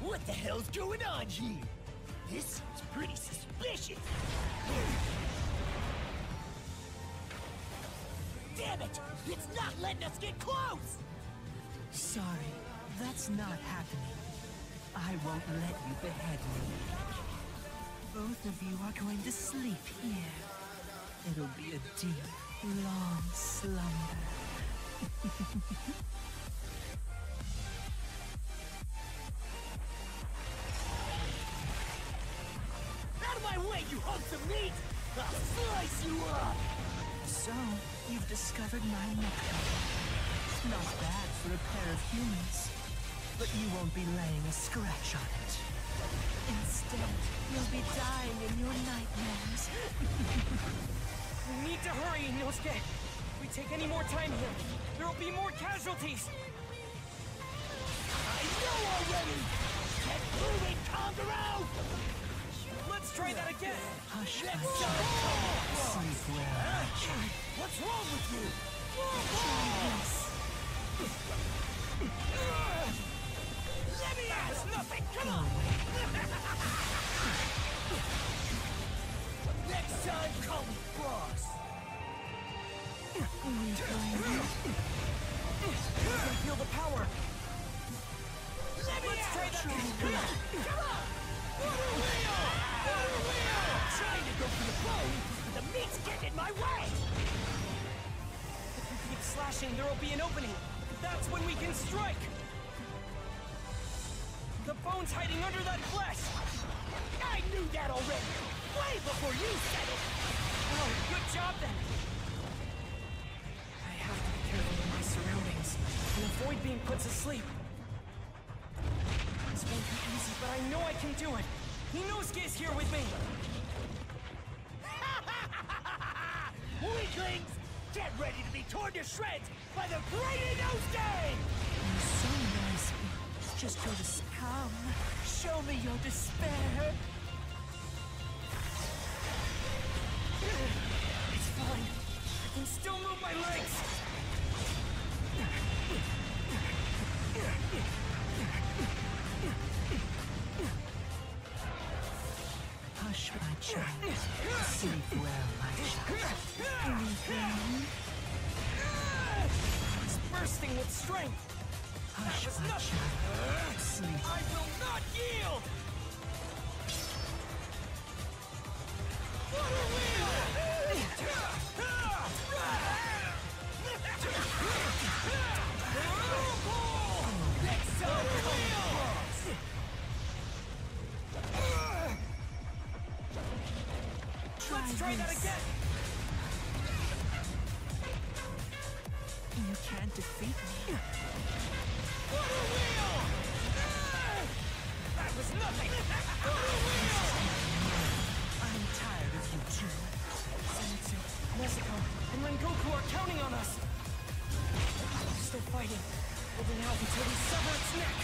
What the hell's going on here? This is pretty suspicious. Damn it! It's not letting us get close! Sorry, that's not happening. I won't let you behead me. Both of you are going to sleep here. It'll be a deep, long slumber. Out of my way, you hunks of meat! I'll slice you up! So, you've discovered my nectar. Not bad for a pair of humans. But you won't be laying a scratch on it. Instead, you'll be dying in your nightmares. We need to hurry, Inosuke! If we take any more time here, there will be more casualties! I know already! Get moving, Kangaro! Let's try that again! Hush, Let's my go! child. Sleep well, my child. What's wrong with you? Let me out! It's nothing! Come on! Next time, call me boss! I can feel the power! Let me Let's out! try that! Come on! Water wheel! Water wheel! I'm trying to go for the bone, but the meat's getting in my way! If you keep slashing, there will be an opening! That's when we can strike! The bone's hiding under that flesh! I knew that already! Way before you said it! Oh, good job then! I have to be careful of my surroundings and avoid being put to sleep. This won't be easy, but I know I can do it! Inosuke's here with me! Weaklings! Get ready to be torn to shreds by the great Inosuke! You're so noisy. Just go to come. Show me your despair. It's fine. I can still move my legs! Hush, my child. Sleep well, my child. It's bursting with strength! Hush, was my nothing. child. Sleep. I will not yield! Water wheel! Next time, come boss! Let's try that again! You can't defeat me. Water wheel! That was nothing! Water wheel! I'm tired of you two. Zenitsu, Nezuko, and Rengoku are counting on us! Still fighting, holding out until we sever its neck!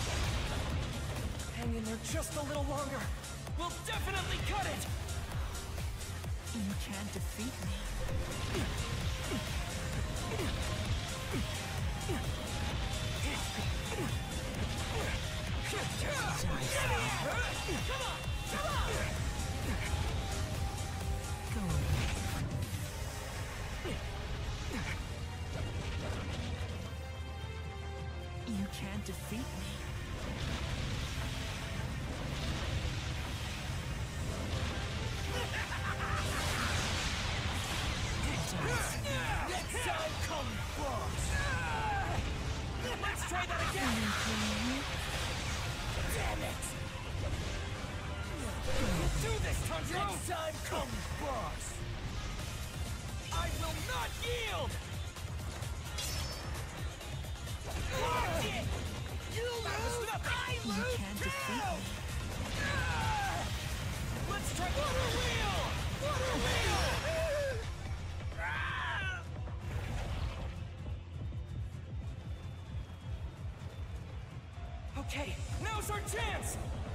Hang in there just a little longer! We'll definitely cut it! You can't defeat me. Come on! Come on! Go away. You can't defeat me. Next time, come boss! Let's try that again! Damn it! We'll do this, Tanjiro! Next time, come boss! I will not yield! Watch it! You lose, I You lose can't defeat too! me. Let's try water wheel! Water wheel! Okay, now's our chance!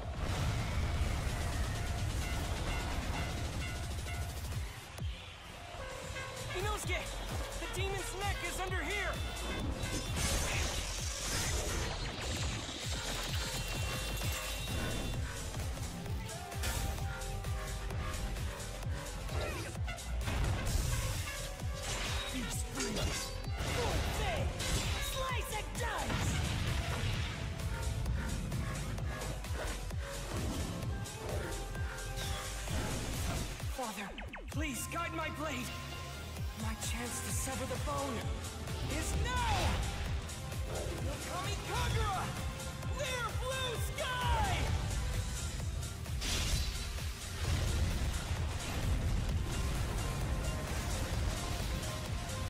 Inosuke! The demon's neck is under here! Good thing! Slice and dice! Father, please guide my blade. My chance to sever the bone is now! Kami Kagura!